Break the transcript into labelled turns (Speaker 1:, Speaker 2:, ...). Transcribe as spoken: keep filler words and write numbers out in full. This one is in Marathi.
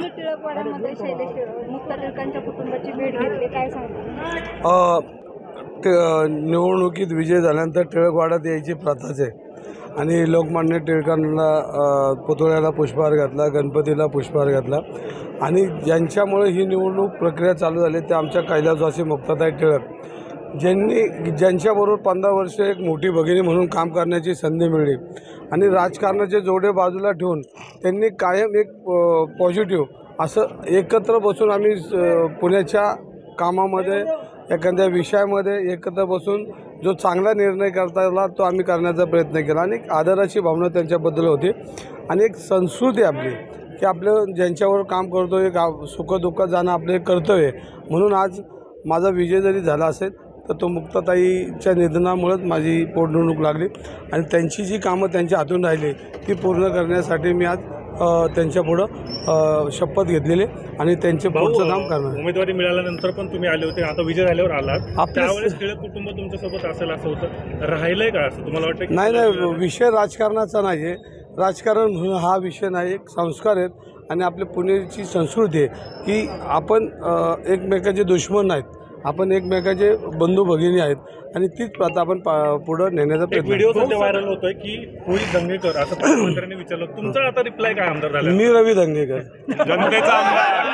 Speaker 1: तुम्ही टिळकवाड्यामध्ये शैलेश मुक्ता टिळकांच्या कुटुंबाची भेट घेतली, काय सांगता?
Speaker 2: निवडणुकीत विजय झाल्यानंतर टिळकवाड्यात यायची प्रथाच आहे आणि लोकमान्य टिळकांना पुतळ्याला पुष्पहार घातला, गणपतीला पुष्पहार घातला आणि ज्यांच्यामुळे ही निवडणूक प्रक्रिया चालू झाली ते आमच्या कैलासवासी मुक्ताताई टिळक, ज्यांनी ज्यांच्याबरोबर पंधरा वर्ष एक मोठी भगिनी म्हणून काम करण्याची संधी मिळली आणि राजकारणाचे जोडे बाजूला ठेवून त्यांनी कायम एक पॉझिटिव्ह असं एकत्र बसून आम्ही पुण्याच्या कामामध्ये एखाद्या विषयामध्ये एकत्र बसून जो चांगला निर्णय करता आला तो आम्ही करण्याचा प्रयत्न केला आणि एक आदराची भावना त्यांच्याबद्दल होती आणि एक संस्कृती आपली की आपलं ज्यांच्यावर काम करतो एक सुखदुःखात जाणं आपलं एक कर्तव्य आहे. म्हणून आज माझा विजय जरी झाला असेल तर तो मुक्ताताईच्या निधनामुळेच माझी पोटनिवडणूक लागली आणि त्यांची जी कामं त्यांच्या हातून राहिली ती पूर्ण करण्यासाठी मी आज त्यांच्यापुढं शपथ घेतलेली आणि त्यांचे पुढचं काम करणार.
Speaker 3: उमेदवारी मिळाल्यानंतर पण तुम्ही आले होते, आता विजय झाल्यावर आलात, त्यावेळेस टिळक कुटुंब तुमच्यासोबत असेल असं होतं, राहिलंय का असं तुम्हाला वाटतं?
Speaker 2: नाही नाही, विषय राजकारणाचा नाही आहे, राजकारण हा विषय नाही, एक संस्कार आहेत आणि आपल्या पुण्याची संस्कृती आहे की आपण एकमेकाचे दुश्मन नाहीत, आपण एकमेकाचे बंधू भगिनी आहेत आणि तीच प्रथा आपण पुढं नेण्याचा प्रयत्न.
Speaker 3: व्हिडिओ सध्या व्हायरल होतोय की रोहित दंगेकर असं प्रधानमंत्र्यांनी विचारलं, तुमचा आता रिप्लाय काय आमदार झाला?
Speaker 2: मी रवी दंगेकर,
Speaker 3: जनतेचा आमदार.